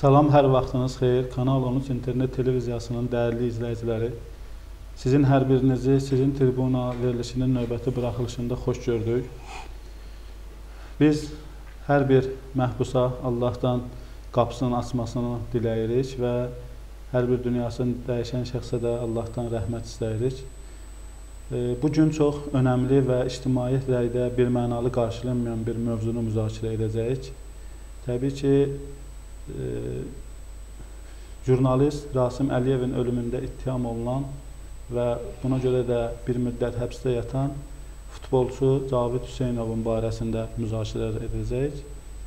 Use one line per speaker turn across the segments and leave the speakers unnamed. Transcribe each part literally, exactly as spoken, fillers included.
Salam, hər vaxtınız xeyir. Kanal on üç internet televiziyasının dəyərli izləyiciləri. Sizin hər birinizi sizin tribuna verilişinin növbəti buraxılışında xoş gördük. Biz hər bir məhbusa Allahdan qapısının açmasını diləyirik və hər bir dünyasını dəyişən şəxsə də Allahdan rəhmət istəyirik. Bugün çox önəmli və ictimai rəydə bir mənalı qarşılanmayan bir mövzunu müzakirə edəcəyik. Təbii ki, e, jurnalist Rasim Əliyevin ölümündə ittiham olunan və buna görə də bir müddət həbsdə yatan futbolçu Cavid Hüseynovun barəsində müzakirələr edəcəyik.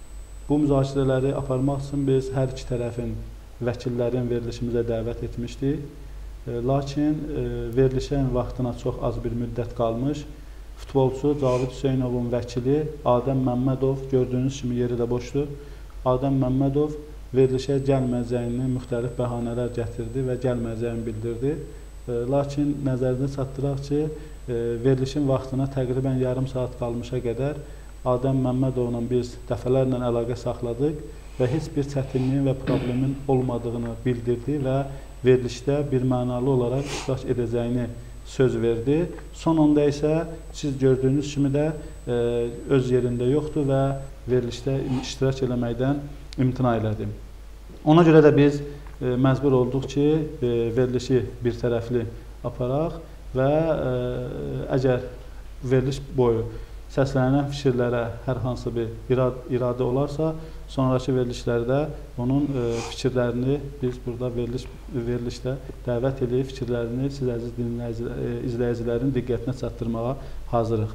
Bu müzakirələri aparmaq üçün biz hər iki tərəfin vəkillərin verilişimizə dəvət etmişdik. E, lakin e, verilişin vaxtına çox az bir müddət qalmış. Futbolçu Cavid Hüseynovun vəkili Adəm Məmmədov, gördüyünüz kimi yeri də boşdur. Adəm Məmmədov verilişə gəlməyəcəyini müxtəlif bəhanələr gətirdi və gəlməyəcəyini bildirdi. E, lakin nəzərinə çatdıraq ki, e, verilişin vaxtına təqribən yarım saat qalmışa qədər Adəm Məmmədovla biz dəfələrlə əlaqə saxladıq və heç bir çətinliyin və problemin olmadığını bildirdi və verilişdə bir mənalı olaraq iştirak edəcəyini söz verdi. Son anda isə siz gördüyünüz kimi də e, öz yerində yoxdur və verilişdə iştirak eləməkdən imtina elədi. Ona görə də biz e, məcbur olduq ki, e, verilişi bir tərəfli aparaq və e, əgər veriliş boyu səslənən fikirlərə hər hansı bir irad, iradə olarsa, sonraki verilişlərdə onun e, fikirlərini biz burada veriliş, verilişdə dəvət edib, fikirlərini siz əziz dinləyici, e, izləyicilərin diqqətinə çatdırmağa hazırıq.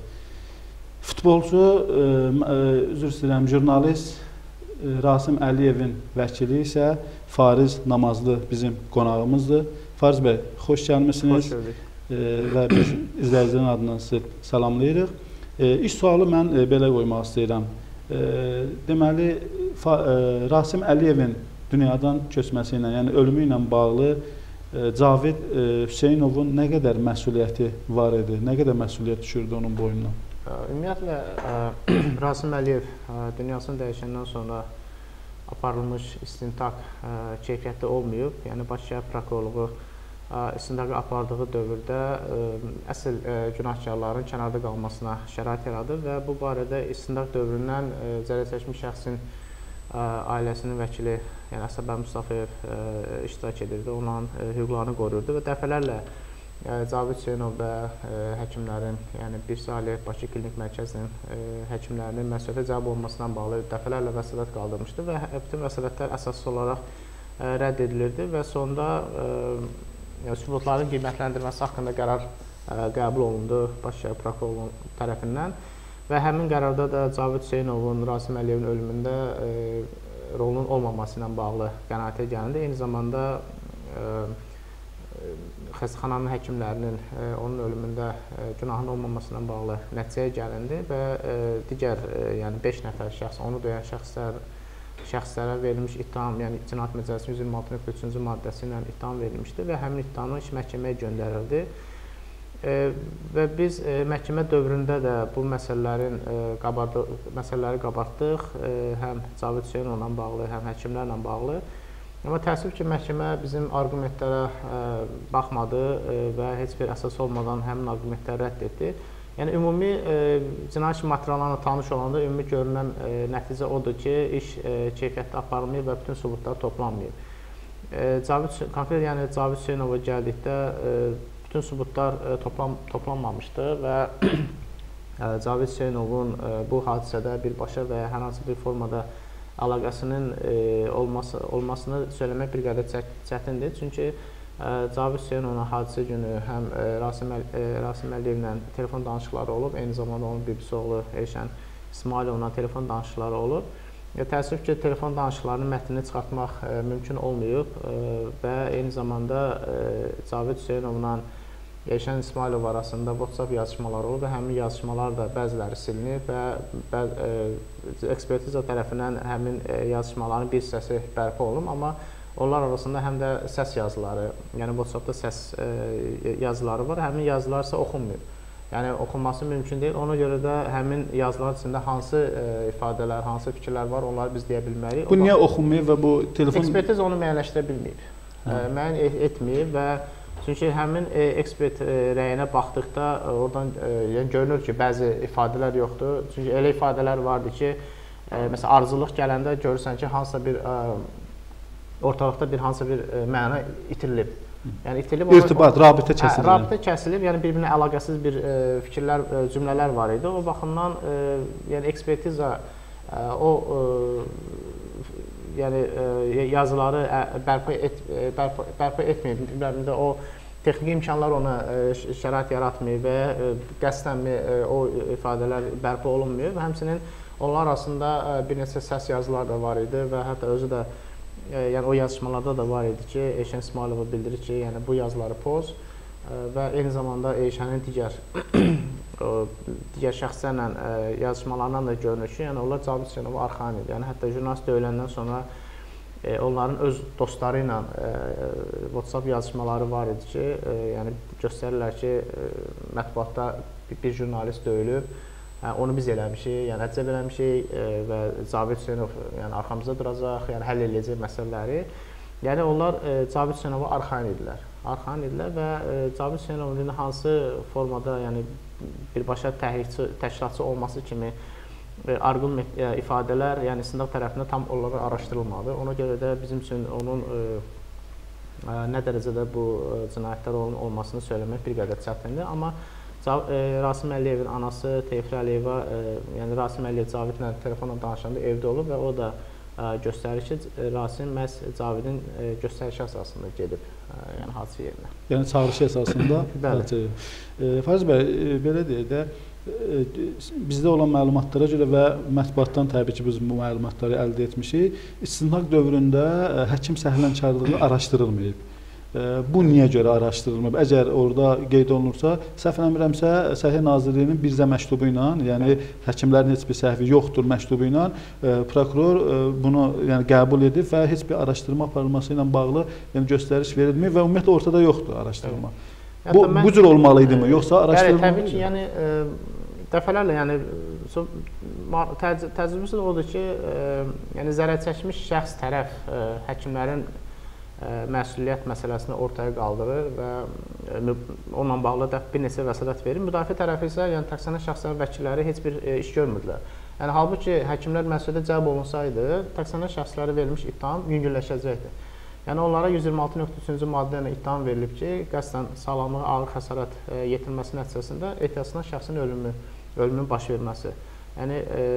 Futbolçu, e, e, üzr istəyirəm, jurnalist e, Rasim Əliyevin vəkili isə Fariz Namazlı bizim qonağımızdır. Fariz bəy, xoş gəlmişsiniz.
Xoş gördük.
E, və biz izləyicilərin adından sizi salamlayırıq. E, iş sualı mən e, belə qoymaq istəyirəm. E, deməli, fa, e, Rasim Əliyevin dünyadan köçməsi ilə, yəni ölümü ilə bağlı e, Cavid e, Hüseynovun nə qədər məsuliyyəti var idi, nə qədər məsuliyyət düşürdü onun boynuna?
Ümumiyyətlə, Rasim Əliyev dünyasını dəyişəndən sonra aparılmış istintaq keyfiyyətli olmayıb. Yəni, Bakı şəhər prokurorluğu istintaqı apardığı dövrdə əsl günahkarların kənarda qalmasına şərait yaradır və bu barədə istintaq dövründən zərər çəkmiş şəxsin ailəsinin vəkili, yəni Əsəbər Mustafayev iştirak edirdi, onların hüquqlarını qoruyurdu və dəfələrlə Cavid Hüseynov və həkimlərin, yəni Bir Salih Bakı Klinik Mərkəzinin həkimlərinin məsuliyyətə cəlb olmasından bağlı dəfələrlə vəsatət qaldırmışdı və bütün vəsatətlər əsaslı olaraq rədd edilirdi və sonda sübutların qiymətləndirməsi haqqında qərar qəbul olundu Bakı şəhər prokurorluğu tərəfindən və həmin qərarda da Cavid Hüseynovun Rasim Əliyevin ölümündə rolunun olmaması ilə bağlı qənaətə gəlindi. Eyni zamanda xəstəxananın həkimlərinin onun ölümündə günahın olmaması ilə bağlı nəticəyə gəlindi və digər yəni beş nəfər şəxs, onu döyən şəxslər şəxslərə verilmiş ittiham, yəni Cinayət Məcəlləsinin yüz iyirmi altı nöqtə üçüncü maddəsi ilə ittiham verilmişdi və həmin ittihamın iş məhkəməyə göndərildi. Və biz məhkəmə dövründə də bu məsələlərin məsələləri qabartdıq, həm Cavid Hüseynovla bağlı, həm həkimlərlə bağlı. Amma təəssüf ki, məhkəmə bizim arqumentlərə baxmadı və heç bir əsas olmadan həmin arqumentləri rədd etdi. Yəni, ümumi cinayət işi materiallarına tanış olanda ümumi görünən nəticə odur ki, iş keyfiyyətli aparılmayıb və bütün sübutlar toplanmayıb. Konkret, yəni Cavid Hüseynova gəldikdə bütün sübutlar toplanmamışdı və Cavid Hüseynovun bu hadisədə birbaşa və hər hansı bir formada əlaqəsinin olmasını söyləmək bir qədər çətindir. Çünki Cavid Hüseynovun hadisə günü həm Rasim Əliyevlə telefon danışıqları olub, eyni zamanda onun bibisi oğlu Elşən İsmailovla telefon danışıqları olub. Təəssüf ki, telefon danışıqlarının mətnini çıxartmaq mümkün olmayıb və eyni zamanda Cavid Hüseynovla Elşən İsmailov arasında WhatsApp yazışmaları olub və həmin yazışmalar da bəziləri silinib və ekspertiza tərəfindən həmin yazışmaların bir hissəsi bərpa olunub, amma onlar arasında həm də səs yazıları, yəni WhatsAppda səs yazıları var, həmin yazılar isə oxunmuyor. Yəni oxunması mümkün deyil. Ona görə də həmin yazıların içində hansı e, ifadələr, hansı fikirlər var, onları biz deyə bilmərik.
Bu niyə oxunmayıb və bu telefon
ekspertiz onu müəyyənləşdirə bilməyib. E, müəyyən etməyib və çünki həmin e, ekspert e, rəyinə baxdıqda e, oradan e, yəni görünür ki, bəzi ifadələr yoxdur. Çünki elə ifadələr vardı ki, e, məsələn ardıcıllıq gələndə görürsən ki, hansısa bir e, ortalıqda bir hansısa bir e, məna itirilib. Yəni itirilib,
irtibat, rabitə kəsilib.
Hə, rabitə kəsilib, yəni bir-birinə əlaqəsiz bir e, fikirlər, e, cümlələr var idi. O baxımdan e, yəni ekspertiza e, o e, yəni e, yazıları bərpa et bərpa, bərpa etməyib. Ümumiyyətlə o texniki imkanlar ona e, şərait yaratmayıb və e, qəsdənmi e, o ifadələr bərpa olunmuyor. Həmçinin onlar arasında e, bir neçə səs yazılar da var idi və hətta özü də yəni o yazışmalarda da var idi ki, Elşən İsmayılova bildirir ki, yəni bu yazıları poz və eyni zamanda Elşənin digər digər şəxslərlə yazışmalarından da görünür ki, yəni onlar Cavid Hüseynova arxain idi. Yəni hətta jurnalist öləndən sonra onların öz dostları ilə WhatsApp yazışmaları var idi ki, yəni göstərirlər ki, mətbuatda bir jurnalist döyülüb. Onu biz eləmişik, yəni əcəb eləmişik və Cavid Hüseynov yəni arxamızda duracaq, yəni həll edəcək məsələləri. Yəni onlar Cavid Hüseynova arxain idilər. Arxain idilər və Cavid Hüseynovun hansı formada, yəni birbaşa təhrikçi, təşkilatçı olması kimi arqın ifadələr, yəni istintaq tərəfindən tam olaraq araşdırılmadı. Ona görə də bizim üçün onun nə dərəcədə bu cinayətlər olmasını söyləmək bir qədər çətindir. Amma Rasim Əliyevin anası Teyfur Əliyeva, yəni Rasim Əliyev Cavidlə telefonla danışanda evdə olub və o da göstərir ki, Rasim məhz Cavidin göstərişi əsasında gedib, yəni hadisə yerinə.
Yəni çağırışı əsasında? Bəli. Fariz bəy, belə deyək də, bizdə olan məlumatlara görə və mətbuatdan təbii ki, biz bu məlumatları əldə etmişik, istintaq dövründə həkim səhlənkarlığı araşdırılmayıb. Bu niyə görə araşdırılmır? Əgər orada qeyd olunursa, səhv eləmirəmsə, Səhiyyə Nazirliyinin birzə məktubu ilə, yəni həkimlərin heç bir səhvi yoxdur məktubu ilə prokuror bunu yəni qəbul edib və heç bir araşdırma aparılması ilə bağlı yəni göstəriş verilmir və ümumiyyətlə ortada yoxdur araşdırma. Bu, bu cür olmalı idimi, yoxsa araşdırılmalı?
Təbii ki, yəni dəfələrlə, yəni təcrübəsi də odur ki, yəni zərər çəkmiş şəxs tərəf həkimlərin məsuliyyət məsələsini ortaya qaldırır və onunla bağlı da bir neçə vəsatət verir. Müdafiə tərəfi isə, yəni təqsirlənən şəxslərin vəkilləri heç bir iş görmürdülər. Yəni halbuki həkimlər məsuliyyətə cəlb olunsaydı, təqsirlənən şəxslərə verilmiş ittiham yüngülləşəcəkdi. Yəni onlara yüz iyirmi altı nöqtə üçüncü maddə ilə ittiham verilib ki, qəsdən sağlamlığa ağır xəsarət yetirməsi nəticəsində ehtiyatsızdan şəxsin ölümü, ölümün baş verməsi. Yəni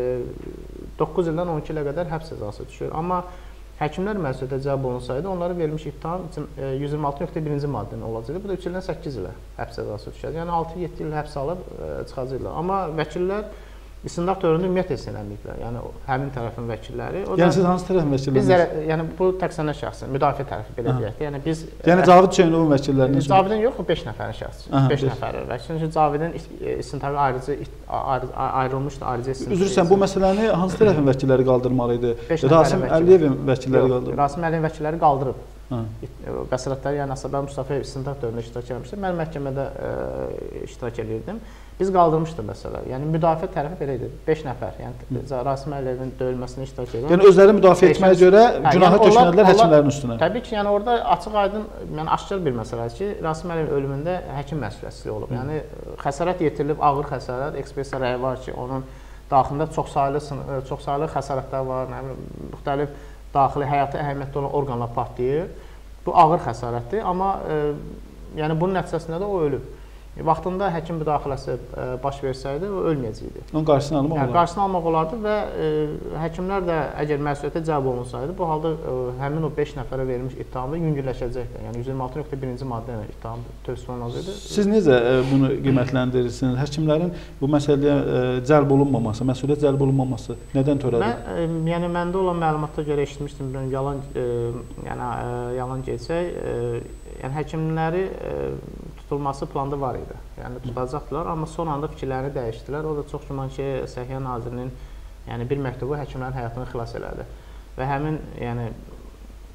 doqquz ildən on iki ilə qədər həbs cəzası düşür. Amma həkimlər məsuliyyətə cəlb olunsaydı, onlara verilmiş ittiham yüz iyirmi altı nöqtə birinci maddənin olacaqdı. Bu da üç ildən səkkiz ilə həbs cəzası düşəcək. Yəni altı yeddi il həbs alıb çıxacaqlar. Amma vəkillər istintaq dövründə ümumiyyətlə heç eləməyiblər. Yəni həmin tərəfin vəkilləri.
Yəni siz hansı tərəfin vəkillərindən?
Biz yəni bu təqsirlənən şəxsin, müdafiə tərəfi belə deyək. Yəni biz
Yəni Cavid Hüseynovun vəkillərindən.
Cavidin yox, beş nəfərin şəxsi. beş nəfəri vəkil. Çünki Cavidin istintaqı ayrıcı ayrılmışdı, ayrıcı istintaq.
Üzr istəyirəm, bu məsələni hansı tərəfin vəkilləri qaldırmalı idi? Rasim Əliyevin vəkilləri qaldırıb.
Rasim Əliyevin vəkilləri qaldırıb. Vəsalatları, yəni Əsəbər Mustafayev istintaq dövründə iştirak etmişdi. Mən məhkəmədə iştirak edirdim. Biz qaldırmışdıq məsələ. Yəni müdafiə tərəfi belə idi. beş nəfər. Yəni Rasim Əliyevin döyülməsində iştirak edirəm.
Yəni özləri müdafiə etməyə görə günahı tökmədilər həkimlərin üstünə.
Təbii ki, yəni orada açıq-aydın, yəni aşkar bir məsələdir ki, Rasim Əliyevin ölümündə həkim məsuliyyətsizliyi olub. Yəni xəsarət yetirilib, ağır xəsarət, ekspertiza rəyi var ki, onun daxilində çoxsaylı çoxsaylı xəsarətlər var, nə bilim, müxtəlif daxili həyati əhəmiyyətli olan orqanlar partlayır. Bu ağır xəsarətdir, amma e, yəni bunun nəticəsində də o ölüb. Vaxtında həkim müdaxiləsi e, baş versəydi, o ölməyəcəkdi.
Onun qarşısını almaq
yəni,
olardı.
Qarşısını almaq olardı və e, həkimlər də əgər məsuliyyətə cəlb olunsaydı, bu halda e, həmin o beş nəfərə verilmiş ittihamda yüngülləşəcəkdi. Yəni yüz iyirmi altı nöqtə birinci maddə ilə ittiham tövsiyə olunacaqdı.
Siz necə e, bunu qiymətləndirirsiniz? Həkimlərin bu məsələyə e, cəlb olunmaması, məsuliyyət cəlb olunmaması nədən törədir?
Mən, e, yəni məndə olan məlumatlara görə eşitmişdim, bilmirəm, yalan, e, yəni e, yalan geçsək, e, yəni həkimləri e, tutulması planda var idi. Yəni tutacaqdılar, amma son anda fikirlərini dəyişdilər. O da çox güman ki, Səhiyyə Nazirinin yəni bir məktubu həkimlərin həyatını xilas elədi. Və həmin yəni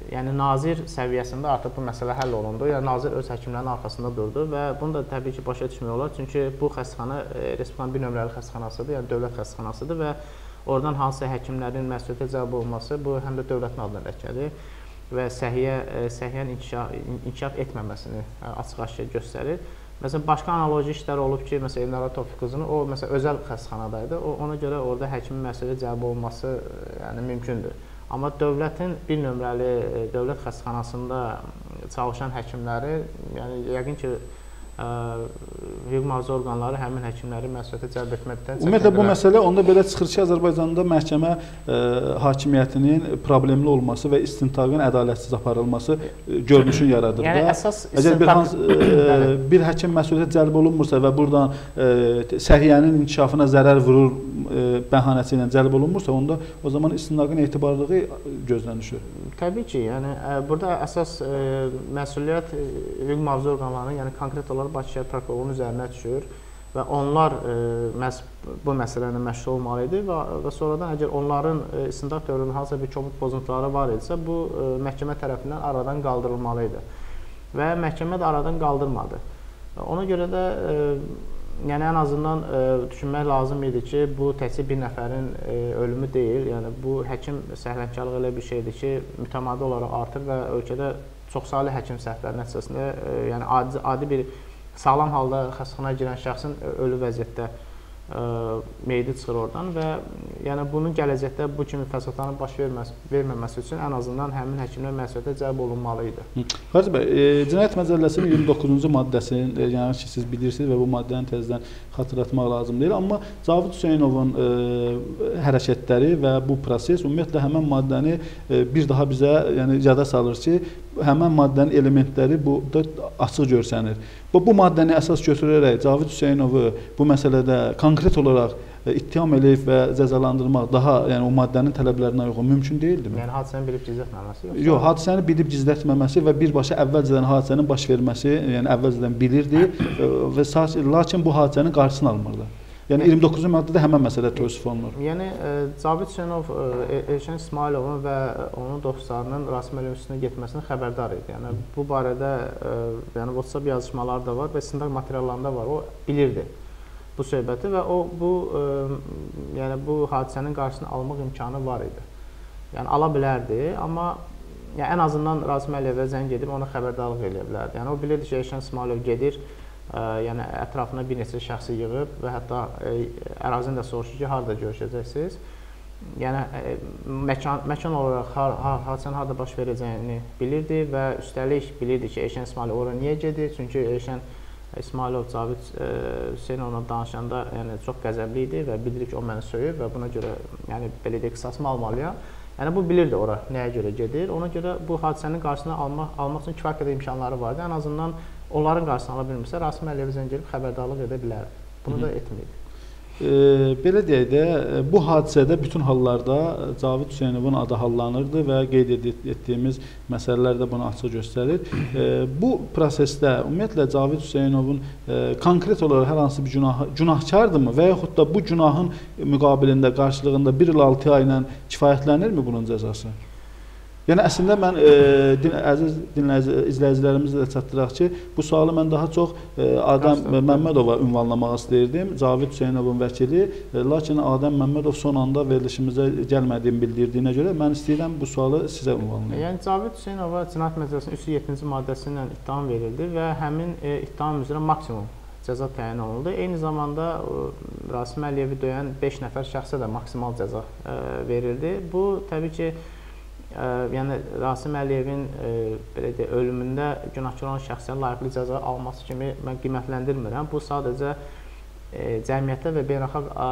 yəni nazir səviyyəsində artıq bu məsələ həll olundu. Yəni nazir öz həkimlərinin arxasında durdu və bunu da təbii ki, başa düşmək olar. Çünki bu xəstəxana Respublikanın bir nömrəli xəstəxanasıdır, yəni dövlət xəstəxanasıdır və oradan hansısa həkimlərin məsuliyyətə cəlb olunması bu həm də dövlətin adına ləkədir və səhiyyə səhiyyənin inkişaf, inkişaf etməməsini açıq-aşkar göstərir. Məsələn, başqa analoji işlər olub ki, məsələn, Elnara Tofiq qızının o məsələn özəl xəstəxanadaydı. O ona görə orada həkimin məsuliyyətə cəlb olunması yəni mümkündür. Amma dövlətin bir nömrəli dövlət xəstəxanasında çalışan həkimləri, yəni yəqin ki, hüquq mühafizə orqanları həmin həkimləri məsuliyyətə cəlb etməkdən çəkinirlər.
Ümumiyyətlə bu məsələ onda belə çıxır ki, Azərbaycanda məhkəmə ə, hakimiyyətinin problemli olması və istintaqın ədalətsiz aparılması görünüşünü yaradır
yəni,
da.
Əsas
Əgər bir, hans, ə, bir həkim məsuliyyətə cəlb olunmursa və buradan ə, səhiyyənin inkişafına zərər vurur ə, bəhanəsi ilə cəlb olunmursa, onda o zaman istintaqın etibarlığı gözdən düşür.
Təbii ki, yəni burada əsas ə, məsuliyyət hüquq mühafizə orqanlarının, yəni konkret olaraq Bakı şəhər prokurorunun üzərinə düşür və onlar ə, məhz bu məsələni məşğul olmalı idi və, və sonradan əgər onların ə, istintaq dövrünün hansısa bir kobud pozuntuları var idisə, bu ə, məhkəmə tərəfindən aradan qaldırılmalı idi və məhkəmə də aradan qaldırmadı. Ona görə də ə, yəni ən azından ə, düşünmək lazım idi ki, bu təkcə bir nəfərin ə, ölümü deyil, yəni bu həkim səhlənkarlığı elə bir şeydir ki, mütəmadi olaraq artır və ölkədə çoxsaylı həkim səhvləri nəticəsində ə, yəni adi, adi bir sağlam halda xəstəxanaya girən şəxsin ölü vəziyyətdə ə, meyidi çıxır oradan və yəni bunun gələcəkdə bu kimi fəsadların baş verməsi, verməməsi üçün ən azından həmin həkimlər məsuliyyətə cəlb olunmalı idi.
Xaricə bəy, e, Cinayət Məcəlləsinin iyirmi doqquzuncu maddəsinin, e, yəni ki, siz bilirsiniz və bu maddəni təzədən xatırlatmaq lazım deyil, amma Cavid Hüseynovun e, hərəkətləri və bu proses ümumiyyətlə həmən maddəni e, bir daha bizə yəni yada salır ki, həmən maddənin elementləri burada açıq görsənir. Bu, bu maddəni əsas götürərək Cavid Hüseynovu bu məsələdə konkret olaraq ittiham eləyib və cəzalandırmaq daha, yəni o maddənin tələblərinə uyğun mümkün deyildimi?
Yəni hadisəni bilib gizlətməməsi yoxsa?
Yox, hadisəni bilib gizlətməməsi və birbaşa əvvəlcədən hadisənin baş verməsi, yəni əvvəlcədən bilirdi və lakin bu hadisənin qarşısını almırdı. Yəni iyirmi doqquzuncu maddədə həmən məsələ tövsif olunur.
Yəni Cavid Hüseynov Elşən İsmayılovun və onun dostlarının Rasim Əliyevin üstünə getməsindən xəbərdar idi. Yəni bu barədə yəni WhatsApp yazışmaları da var və istintaq materiallarında var. O bilirdi bu söhbəti və o bu yəni bu hadisənin qarşısını almaq imkanı var idi. Yəni ala bilərdi, amma yəni ən azından Rasim Əliyevə zəng edib ona xəbərdarlıq eləyə bilərdi. Yəni o bilirdi ki, Elşən İsmayılov gedir, ə, yəni ətrafına bir neçə şəxsi yığıb və hətta ə, ərazini də soruşur ki, harada görüşəcəksiniz. Yəni ə, məkan məkan olaraq har, har, hadisənin harda baş verəcəyini bilirdi və üstəlik bilirdi ki, Elşən İsmayılov ora niyə gedir? Çünki Elşən İsmayılov Cavid Hüseynovla danışanda yəni çox qəzəbli idi və bildirir ki, o məni söyüb və buna görə yəni belə deyək qisasımı almalıyam. Yəni bu bilirdi ora nəyə görə gedir. Ona görə bu hadisənin qarşısını almaq almaq üçün kifayət qədər imkanları vardı. Ən azından onların qarşısını ala bilmirsə, Rasim Əliyevə zəng edib xəbərdarlıq edə bilərdi. Bunu da etməyib.
E, belə deyək də, bu hadisədə bütün hallarda Cavid Hüseynovun adı hallanırdı və qeyd etdiyimiz məsələlər də bunu açıq göstərir. E, bu prosesdə ümumiyyətlə Cavid Hüseynovun e, konkret olaraq hər hansı bir günah, günahkardırmı və yaxud da bu günahın müqabilində, qarşılığında bir il altı ay ilə kifayətlənirmi bunun cəzası? Yəni əslində mən e, din, əziz dinləyici, izləyicilərimizə də çatdıraq ki, bu sualı mən daha çox e, Adəm Məmmədova ünvanlamaq istəyirdim, Cavid Hüseynovun vəkili, e, lakin Adəm Məmmədov son anda verilişimizə gəlmədiyini bildirdiyinə görə mən istəyirəm bu sualı sizə ünvanlayım.
Yəni Cavid Hüseynova Cinayət Məcəlləsinin üç yüz yeddinci maddəsi ilə ittiham verildi və həmin e, ittiham üzrə maksimum cəza təyin olundu. Eyni zamanda o, Rasim Əliyevi döyən beş nəfər şəxsə də maksimal cəza e, verildi. Bu təbii ki, Ə, yəni Rasim Əliyevin ə, belə deyək, ölümündə günahkar olan şəxslərin layiqli cəza alması kimi mən qiymətləndirmirəm. Bu sadəcə ə, cəmiyyətə və beynəlxalq ə,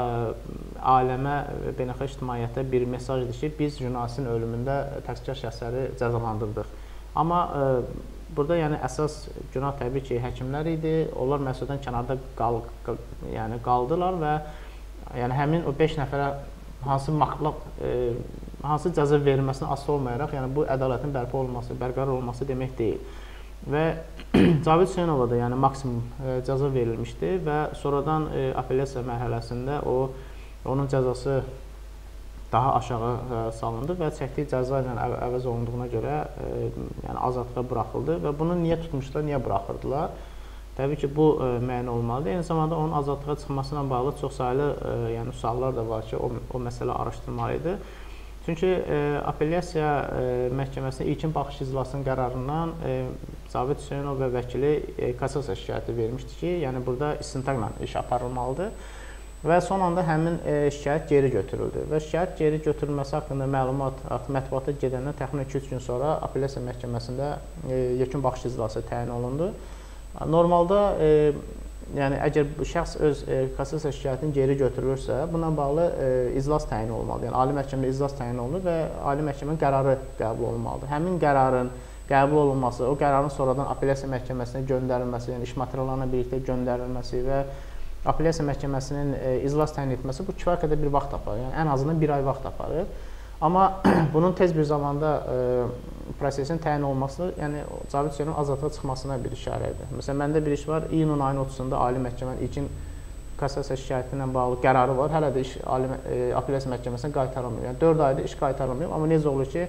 aləmə və beynəlxalq ictimaiyyətə bir mesajdır ki, biz jurnalistin ölümündə təqsirkar şəxsləri cəzalandırdıq. Amma ə, burada yəni əsas günah təbii ki, həkimlər idi. Onlar məsuliyyətdən kənarda qal, qal, yəni qaldılar və yəni həmin o beş nəfərə hansı maklaq ə, hansı cəza verilməsinə asılı olmayaraq, yəni bu ədalətin bərpa olunması, bərqərar olması demək deyil. Və Cavid Hüseynova da yəni maksimum e, cəza verilmişdi və sonradan e, apellyasiya mərhələsində o onun cəzası daha aşağı ə, salındı və çəkdiyi cəza ilə əv əvəz olunduğuna görə ə, yəni azadlığa buraxıldı və bunu niyə tutmuşlar, niyə buraxırdılar? Təbii ki, bu ə, müəyyən olmalıdır. Eyni zamanda onun azadlığa çıxması ilə bağlı çox saylı ə, yəni suallar da var ki, o, o məsələ araşdırılmalıdır. Çünki ə, apellyasiya ə, məhkəməsinin ilkin baxış iclasının qərarından ə, Cavid Hüseynov və vəkili ə, kassasiya şikayəti vermişdi ki, yəni burada istintaqla iş aparılmalıdır. Və son anda həmin e, şikayət geri götürüldü və şikayət geri götürülməsi haqqında məlumat mətbuata gedəndən təxminən iki üç gün sonra apellyasiya məhkəməsində e, yekun baxış iclası təyin olundu. Normalda e, yəni əgər bu şəxs öz e, kassasiya şikayətini geri götürülürsə, buna bağlı e, iclas təyin olmalıdır. Yəni ali məhkəmədə iclas təyin olunur və ali məhkəmənin qərarı qəbul olunmalıdır. Həmin qərarın qəbul olunması, o qərarın sonradan apellyasiya məhkəməsinə göndərilməsi, yəni iş materiallarla birlikdə göndərilməsi və apellyasiya məhkəməsinin e, iclas təyin etməsi bu kifayət qədər bir vaxt aparır. Yəni ən azından bir ay vaxt aparır. Amma bunun tez bir zamanda e, prosesin təyin olması, yəni Cavid Hüseynov azadlığa çıxmasına bir işarədir. Məsələn, məndə bir iş var. İyunun ayının otuzunda ali məhkəmənin ilkin kassasiya şikayəti ilə bağlı qərarı var. Hələ də iş ali e, apellyasiya məhkəməsinə qaytarılmıyor. Yəni dörd ayda iş qaytarılmıyor. Amma necə olur ki,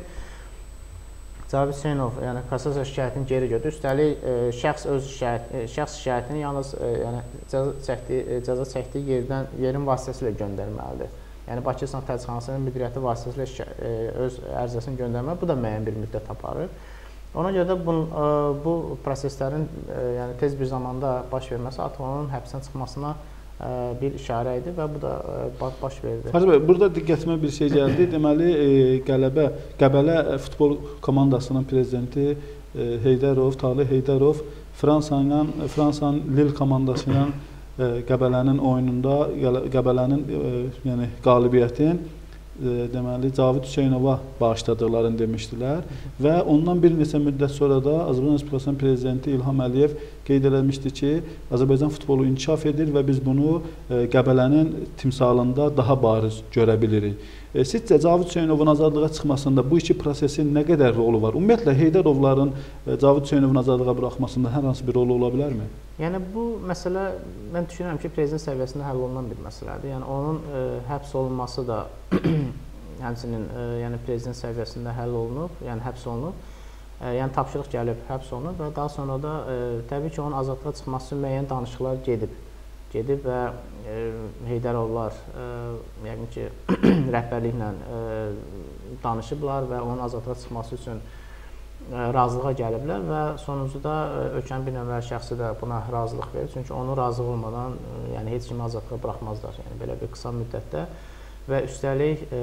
Cavid Hüseynov yəni kassasiya şikayətini geri götürür. Üstəlik e, şəxs öz şikayət, e, şəxs şikayətini yalnız e, yəni cəza çəkdiyi e, cəza çəkdiyi yerdən yerin vasitəsilə göndərməlidir. Yəni Bakı İnsan Təcridxanasının müdiriyyəti vasitəsilə e, öz ərizəsini göndərməli. Bu da müəyyən bir müddət aparır. Ona görə də bu, e, bu proseslərin e, yəni tez bir zamanda baş verməsi artıq onun həbsdən çıxmasına bir işarə idi və bu da baş verdi.
Fərid bəy, burada diqqətimə bir şey gəldi. Deməli, Qələbə, Qəbələ futbol komandasının prezidenti Heydərov, Talih Heydərov Fransanın, Fransanın Lille komandası ilə Qəbələnin oyununda, Qəbələnin yəni qalibiyyətin deməli Cavid Hüseynova bağışladıqlarını demişdilər və ondan bir neçə müddət sonra da Azərbaycan Respublikasının prezidenti İlham Əliyev qeyd eləmişdi ki, Azərbaycan futbolu inkişaf edir və biz bunu Qəbələnin timsalında daha bariz görə bilirik. Sizcə Cavid Hüseynovun azadlığa çıxmasında bu iki prosesin nə qədər rolu var? Ümumiyyətlə Heydərovların Cavid Hüseynovun azadlığa buraxmasında hər hansı bir rolu ola bilərmi?
Yəni bu məsələ mən düşünürəm ki, prezident səviyyəsində həll olunan bir məsələdir. Yəni onun e, həbs olunması da həmçinin e, yəni prezident səviyyəsində həll olunub, yəni həbs olunub. E, yəni tapşırıq gəlib həbs olunub və daha sonra da e, təbii ki, onun azadlığa çıxması üçün müəyyən danışıqlar gedib. Gedib və e, Heydərovlar e, yəqin ki, rəhbərliklə e, danışıblar və onun azadlığa çıxması üçün razılığa gəliblər və sonuncuda ölkənin bir nömrəli şəxsi də buna razılıq verir. Çünki onu razı olmadan yəni heç kimi azadlığa buraxmazlar. Yəni belə bir qısa müddətdə və üstəlik e,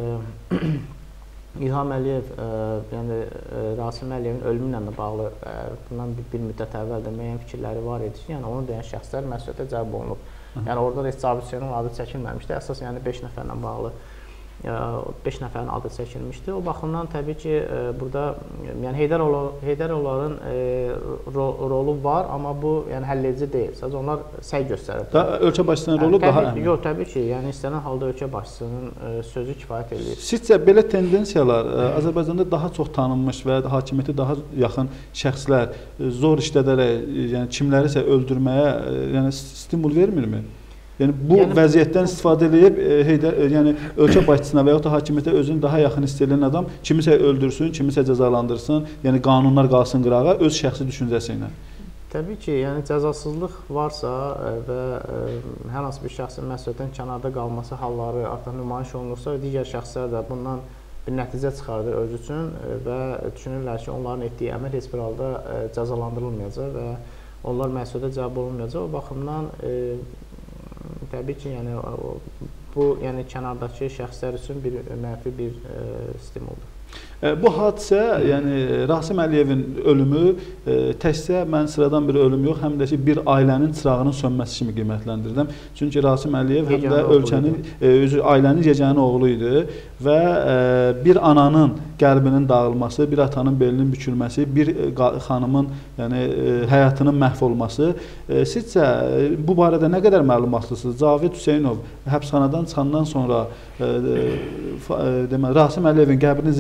İlham Əliyev, e, yəni e, Rasim Əliyevin ölümü ilə də bağlı e, bundan bir, bir müddət əvvəl də müəyyən fikirləri var idi ki, yəni onu deyən şəxslər məsuliyyətə cəlb olunub. Yəni orada da heç Cavid Hüseynov adı çəkilməmişdi. Əsas yəni beş nəfərlə bağlı beş nəfərin adı çəkilmişdi. O baxımdan təbii ki, burada yəni Heydərovların rolu var, amma bu yəni həlledici deyil. Sadəcə onlar səy göstərir.
Ölkə başçısının rolu daha əhəmiyyətli.
Yox, təbii ki, yəni istənilən halda ölkə başçısının sözü kifayət edir.
Sizcə belə tendensiyalar Azərbaycanda daha çox tanınmış və hakimiyyətə daha yaxın şəxslər zor işlədərək, yəni kimlərisə öldürməyə yəni stimul vermirmi? Yəni bu yəni, vəziyyətdən istifadə edib Heydər, yəni ölkə başçısına və yaxud da hakimiyyətə özünü daha yaxın hiss edən adam kimisə öldürsün, kimisə cəzalandırsın, yəni qanunlar qalsın qırağa öz şəxsi düşüncəsi ilə.
Təbii ki, yəni cəzasızlıq varsa və hər hansı bir şəxsin məsuliyyətdən kənarda qalması halları artıq nümayiş olunursa, digər şəxslər də bundan bir nəticə çıxardır öz üçün və düşünürlər ki, onların etdiyi əməl heç bir halda cəzalandırılmayacaq və onlar məsuliyyətə cəlb olunmayacaq. O baxımdan təbii ki, yəni bu yəni kənardakı şəxslər üçün bir mənfi bir e, stimuldur.
Bu hadisə, yəni Rasim Əliyevin ölümü e, təkcə mən sıradan bir ölüm yox, həm də ki bir ailənin çırağının sönməsi kimi qiymətləndirirəm. Çünki Rasim Əliyev həm də ölkənin, e, özü ailənin yeganə oğlu idi və e, bir ananın qəlbinin dağılması, bir atanın belinin bükülməsi, bir xanımın yəni e, həyatının məhv olması. E, sizcə bu barədə nə qədər məlumatlısınız? Cavid Hüseynov həbsxanadan çıxandan sonra e, e, deməli Rasim Əliyevin qəbrini ziyarət elədi.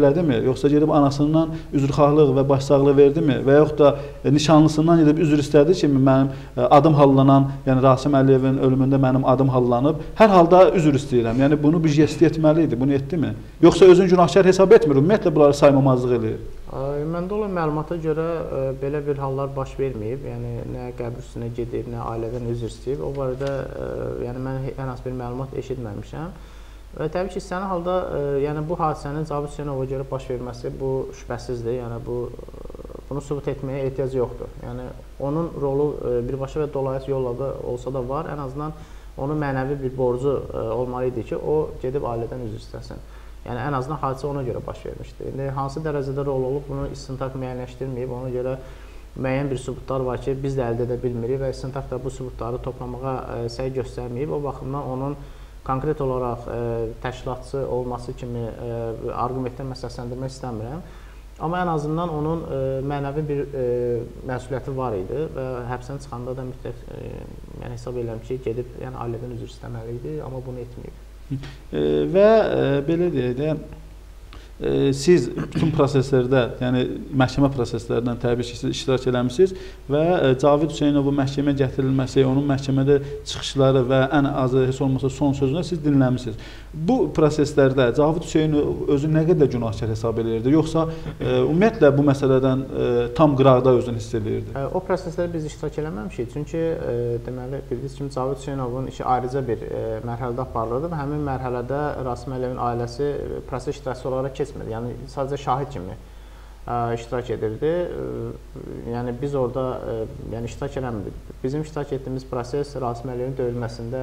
elədimi, yoxsa gedib anasından üzrxahlıq və başsağlığı verdimi və yaxud da nişanlısından gedib üzr istədi ki, mənim adım hallanan, yəni Rasim Əliyevin ölümündə mənim adım hallanıb, hər halda üzr istəyirəm. Yəni bunu bir jest etməli idi, bunu etdimi? Yoxsa özün günahkar hesab etmir, ümumiyyətlə bunları saymamazlıq eləyir.
Məndə olan məlumata görə ə, belə bir hallar baş verməyib. Yəni nə qəbr üstünə gedib, nə ailədən üzr istəyib. O barədə ə, yəni mən ən az bir məlumat eşitməmişəm. Və təbii ki, sənin halda ə, yəni bu hadisənin Cavid Hüseynova görə baş verməsi bu şübhəsizdir. Yəni bu bunu sübut etməyə ehtiyac yoxdur. Yəni onun rolu ə, birbaşa və dolayı yolla da olsa da var. Ən azından onun mənəvi bir borcu ə, olmalı idi ki, o gedib ailədən üzr istəsin. Yəni ən azından hadisə ona görə baş vermişdi. İndi hansı dərəcədə rol olub, bunu istintaq müəyyənləşdirməyib. Ona görə müəyyən bir sübutlar var ki, biz də əldə edə bilmirik və istintaq da bu sübutları toplamağa ə, səy göstərməyib. O baxımdan onun konkret olaraq ə, təşkilatçı olması kimi ə, arqumentdən məsələsləndirmək istəmirəm. Amma ən azından onun ə, mənəvi bir ə, məsuliyyəti var idi və həbsdən çıxanda da mütləq ə, yəni hesab edirəm ki, gedib yəni ailədən üzr istəməli idi, amma bunu etməyib.
E, və e, belə deyək də, e, siz bütün proseslərdə, yəni məhkəmə proseslərindən təbii ki, siz iştirak eləmişsiniz və e, Cavid Hüseynovun məhkəməyə gətirilməsi, onun məhkəmədə çıxışları və ən azı heç olmasa son sözünü siz dinləmişsiniz. Bu proseslərdə Cavid Hüseynov özü nə qədər günahkar hesab edirdi, yoxsa e, ümumiyyətlə bu məsələdən e, tam qıraqda özünü hiss edirdi?
E, o proseslərdə biz iştirak eləməmişik, çünki e, deməli bildiyiniz kimi Cavid Hüseynovun işi ayrıca bir e, mərhələdə aparılırdı və həmin mərhələdə Rasim Əliyevin ailəsi proses iştirakçısı olaraq keçmədi. Yəni sadəcə şahid kimi ə, iştirak edirdi. Ə, yəni biz orada ə, yəni iştirak eləmirdik. Bizim iştirak etdiyimiz proses Rasim Əliyevin döyülməsində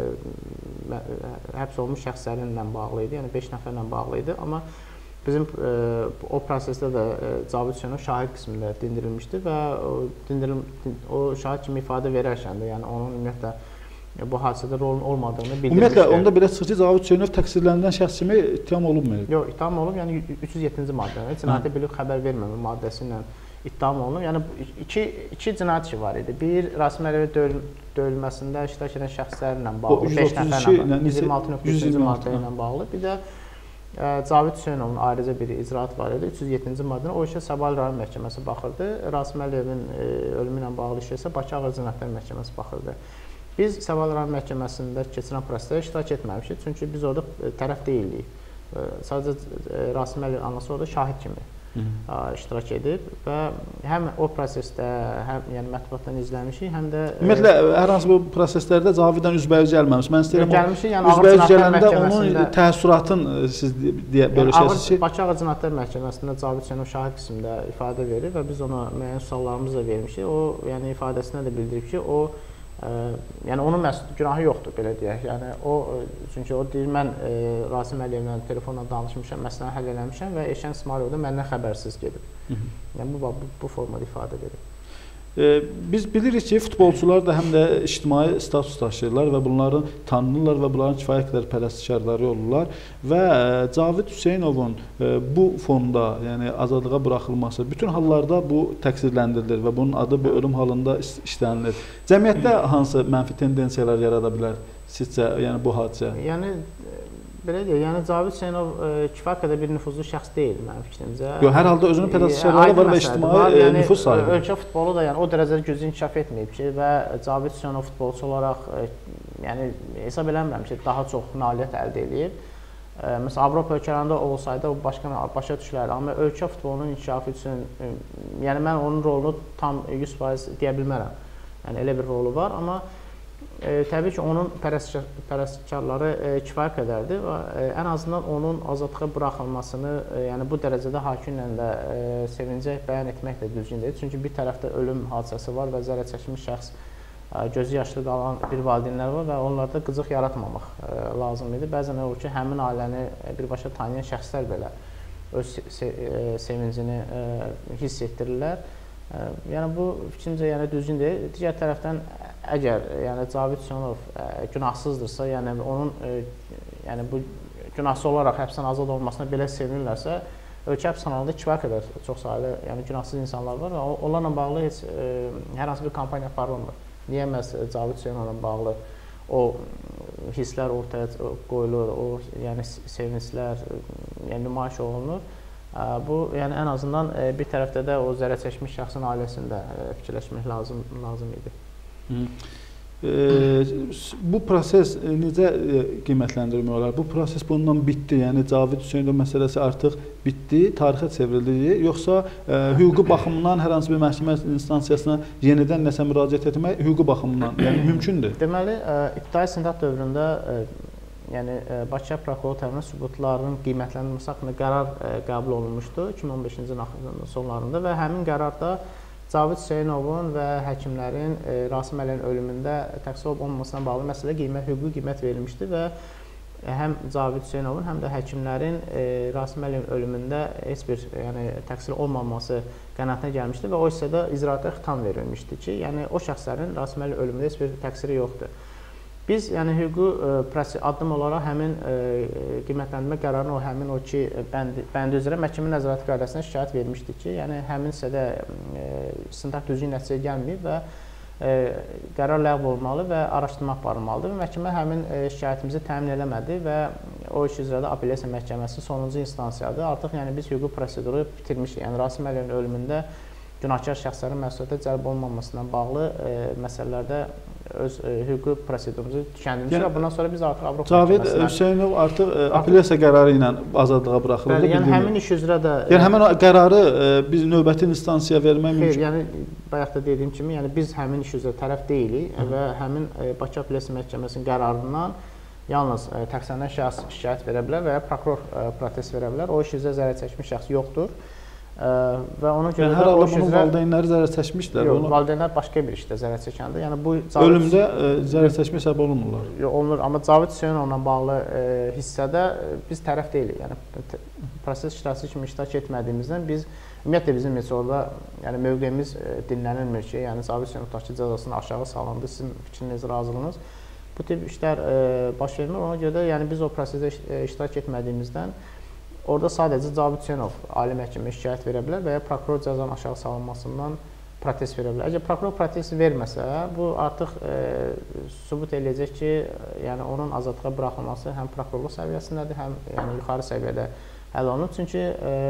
ə, həbs olunmuş şəxslərlə bağlı idi. Yəni beş nəfərlə bağlı idi. Amma bizim ə, o prosesdə də ə, Cavid Hüseynov şahid qismində dindirilmişdi və o, dindirim, o şahid kimi ifadə verərkən də, yəni onun ümumiyyətlə bu hadisədə rolun olmadığını bildirmişdir.
Ümumiyyətlə, onda belə çıxır ki, Cavid Hüseynov təqsirləndirilən şəxs kimi ittiham olunmayıb.
Yox, ittiham olunub, yəni üç yüz yeddinci maddədə, cinayətə bilik xəbər verməmə maddəsi ilə ittiham olunub. Yəni iki, iki cinayət işi var idi. Bir, Rasim Əliyevin döyül, döyülməsində iştirak edən şəxslərlə bağlı, beş nəfərlə, yüz iyirmi altı nöqtə üçüncü maddə ilə bağlı. Bir də ə, Cavid Hüseynovun ayrıca bir icraat var idi, üç yüz yeddinci maddənin. O işə Səbail rayon məhkəməsi baxırdı. Rasim Əliyevin ə, ölümü ilə bağlı işə isə Bakı Ağır Cinayətlər Məhkəməsi baxırdı. Biz Səbail rayon məhkəməsində keçirilən prosesdə iştirak etməmişik, çünki biz orada tərəf deyilik. Sadəcə Rasim Əliyev anası orada şahid kimi Hı -hı. iştirak edib və həm o prosesdə, həm yəni mətbuatdan izləmişik, həm də
ümumiyyətlə hər hansı bir proseslərdə Caviddən üzbəüz gəlməmiş. Mən istəyirəm
gəlmişik, yəni
üzbəüz gələndə onun təəssüratın siz deyə bölüşəsiniz ki,
Bakı Ağır Cinayətlər Məhkəməsində Cavid Hüseynov şahid qismində ifadə verir və biz ona müəyyən suallarımızı da vermişik. O, yəni ifadəsində də bildirib ki, o Ə, yəni onun günahı yoxdur, belə deyək. Yəni o, çünki o deyir, mən ə, Rasim Əliyevlə telefonla danışmışam, məsələni həll eləmişəm və Eşən İsmailov da məndən xəbərsiz gedib. Hı -hı. Yəni bu, bu, bu formada ifadə verir.
E, biz bilirik ki, futbolçular da həm də ictimai status daşıyırlar və bunları tanınırlar və bunların kifayət qədər pərəstişkarları olurlar və e, Cavid Hüseynovun e, bu fonda, yəni azadlığa buraxılması bütün hallarda bu təqsirləndirilir və bunun adı bu ölüm halında işlənilir. Cəmiyyətdə hansı mənfi tendensiyalar yarada bilər sizcə, yəni bu hadisə?
Yəni belə deyək, yəni Cavid Hüseynov e, kifayət qədər bir nüfuzlu şəxs deyil mənim fikrimcə.
Yox, hər halda özünün pərəstişkarları var və ictimai e, yəni, nüfuz sahibi.
Ölkə futbolu da yəni o dərəcədə güclü inkişaf etməyib ki və Cavid Hüseynov futbolçu olaraq e, yəni hesab eləmirəm ki, daha çox nailiyyət əldə edib. E, məsələn, Avropa ölkələrində olsaydı o başqa başa düşülərdi, amma ölkə futbolunun inkişafı üçün e, yəni mən onun rolunu tam yüz faiz deyə bilmərəm. Yəni elə bir rolu var, amma E, təbii ki, onun pərəstişkarları e, kifayət qədərdir və e, ən azından onun azadlığa buraxılmasını e, yəni bu dərəcədə hakimlə də e, sevincək bəyan etmək də düzgün deyil. Çünki bir tərəfdə ölüm hadisəsi var və zərər çəkmiş şəxs, e, gözü yaşlı qalan bir valideynlər var və onlarda qıcıq yaratmamaq e, lazım idi. Bəzən olur ki, həmin ailəni birbaşa tanıyan şəxslər belə öz se se e, sevincini e, hiss etdirirlər. E, yəni bu fikrimcə yəni düzgün deyil. Digər tərəfdən əgər yəni Cavid Hüseynov ə, günahsızdırsa, yəni onun ə, yəni bu günahsız olaraq həbsdən azad olmasına belə sevinirlərsə, ölkə həbsxanalarında kifayət qədər çox saylı yəni günahsız insanlar var və onlarla bağlı heç ə, hər hansı bir kampaniya aparılmır. Niyə məhz Cavid Hüseynovla bağlı o hisslər ortaya qoyulur, o yəni sevinclər yəni nümayiş olunur. Bu, yəni ən azından bir tərəfdə də o zərər çəkmiş şəxsin ailəsində fikirləşmək lazım, lazım idi.
Hı. E, bu proses necə qiymətləndirmək olar? Bu proses bundan bitdi, yəni Cavid Hüseynov məsələsi artıq bitdi, tarixə çevrildi, yoxsa e, hüquqi baxımdan hər hansı bir məhkəmə instansiyasına yenidən nəsə müraciət etmək hüquqi baxımdan yəni mümkündür?
Deməli, ibtidai istintaq dövründə e, yəni Bakı Şəhər Prokurorluğu tərəfindən sübutların qiymətləndirilməsi haqqında qərar e, qəbul olunmuşdu iki min on beşinci ilin sonlarında və həmin qərarda Cavid Hüseynovun və həkimlərin e, Rasim Əliyevin ölümündə təqsir olub olmamasına bağlı məsələ qiymət, hüquqi qiymət verilmişdi və həm Cavid Hüseynovun, həm də həkimlərin e, Rasim Əliyevin ölümündə heç bir yəni, təqsir olmaması qənaətinə gəlmişdi və o hissədə icraata xitam verilmişdi ki, yəni o şəxslərin Rasim Əliyev ölümündə heç bir təqsiri yoxdur. Biz yəni hüquqi addım olaraq həmin e, qiymətləndirmə qərarını o həmin o ki bəndi, bəndi üzrə məhkəmə nəzarəti qaydasına şikayət vermişdik ki, yəni həmin hissədə e, istintaq düzgün nəticəyə gəlməyib və e, qərar ləğv olunmalı və araşdırma aparılmalıdır və məhkəmə həmin e, şikayətimizi təmin eləmədi və o iş üzrə də apellyasiya məhkəməsi sonuncu instansiyadır. Artıq yəni biz hüquqi proseduru bitirmişik. Yəni Rasim Əliyevin ölümündə günahkar şəxslərin məsuliyyətə cəlb olunmamasından bağlı e, məsələlərdə öz e, hüquqi prosedurumuzu tükəndirmişik yəni, və bundan sonra biz artıq Avropa
Cavid Hüseynov artıq e, apellyasiya qərarı ilə azadlığa buraxıldı.
Bəli, yəni həmin iş üzrə də
yəni həmin o qərarı e, biz növbəti instansiyaya vermək mümkün.
Xeyr, yəni bayaq da dediyim kimi, yəni biz həmin iş üzrə tərəf deyilik Hı. və həmin e, Bakı Apellyasiya Məhkəməsinin qərarından yalnız e, təqsirlənən şəxs şikayət verə bilər və ya prokuror e, protest verə bilər. O iş üzrə zərər çəkmiş şəxs yoxdur. Ə, və ona görə
yəni, hər halda bunun valideynləri zərər çəkmişlər.
Yox, onu... valideynlər başqa bir işdə zərər çəkəndir. Yəni bu
Cavid... ölümdə ə, zərər çəkmə səbəb olunmurlar.
Yox, olunur, amma Cavid Hüseynovla bağlı ə, hissədə biz tərəf deyilik. Yəni proses iştirakçısı kimi iştirak etmədiyimizdən biz ümumiyyətlə bizim heç orada yəni mövqeyimiz dinlənilmir ki, yəni Cavid Hüseynov tutaq ki, cəzasını aşağı salındı. Sizin fikriniz, razılığınız. Bu tip işlər ə, baş vermir. Ona görə də yəni biz o prosesdə iştirak etmədiyimizdən orada sadəcə Cavid Hüseynov ali məhkəməyə şikayət verə bilər və ya prokuror cəzanın aşağı salınmasından protest verə bilər. Əgər prokuror protest verməsə, bu artıq e, sübut eləyəcək ki, yəni onun azadlığa buraxılması həm prokurorluq səviyyəsindədir, həm yəni yuxarı səviyyədə həll olunur. Çünki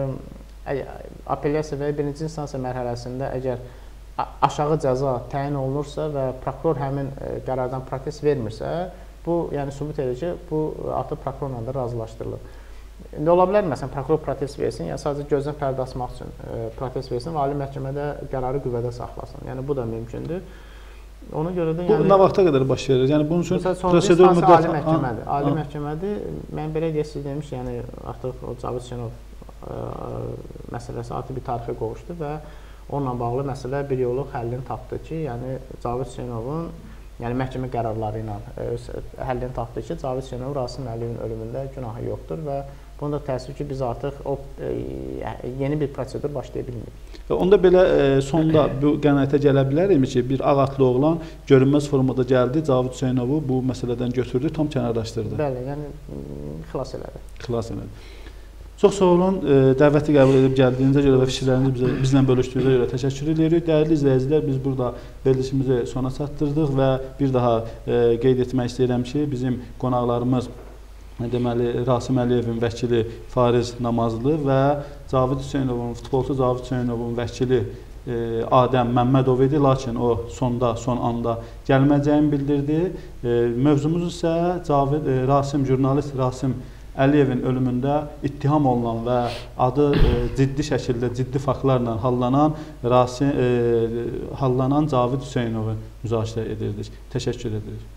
e, apellyasiya və birinci instansiya mərhələsində əgər aşağı cəza təyin olunursa və prokuror həmin e, qərardan protest vermirsə, bu yəni sübut eləyəcək ki, bu artıq prokurorla da razılaşdırılır. İndi ola bilər, məsələn, prokuror protest versin, yəni sadəcə gözdən pərdə açmaq üçün e, protest versin və ali məhkəmədə qərarı qüvvədə saxlasın. Yəni bu da mümkündür. Ona görə də yəni
bu nə vaxta qədər baş verir? Yəni bunun üçün
prosedur müddəti ali məhkəmədir. Ali məhkəmədir. Mən belə deyə siz demiş, yəni artıq o Cavid Hüseynov e, məsələsi artıq bir tarixə qovuşdu və onunla bağlı məsələ bir yolu həllini tapdı ki, yəni Cavid Hüseynovun yəni məhkəmə qərarları ilə həllini tapdı ki, Cavid Hüseynov Rasim Əliyevin ölümündə günahı yoxdur və bunu da təəssüf ki, biz artıq o, e, yeni bir prosedur başlaya bilmirik.
Onda belə e, sonda bu qənaətə gələ bilərikmi ki, bir ağatlı oğlan görünməz formada gəldi, Cavid Hüseynovu bu məsələdən götürdü, tam kənarlaşdırdı.
Bəli, yəni xilas elədi.
Xilas elədi. Çox sağ olun, e, dəvəti qəbul edib gəldiyinizə görə və fikirlərinizi bizə, bizlə bölüşdüyünüzə görə təşəkkür edirik. Dəyərli izləyicilər, biz burada verilişimizi sona çatdırdıq və bir daha e, qeyd etmək istəyirəm ki, bizim qonaqlarımız deməli Rasim Əliyevin vəkili Fariz Namazlı və Cavid Hüseynovun, futbolçu Cavid Hüseynovun vəkili e, Adəm Məmmədov idi, lakin o sonda, son anda gəlməyəcəyini bildirdi. E, mövzumuz isə Cavid, e, Rasim, jurnalist Rasim Əliyevin ölümündə ittiham olunan və adı e, ciddi şəkildə, ciddi faktlarla hallanan, Rasim, e, hallanan Cavid Hüseynovu müzakirə edirdik. Təşəkkür edirik.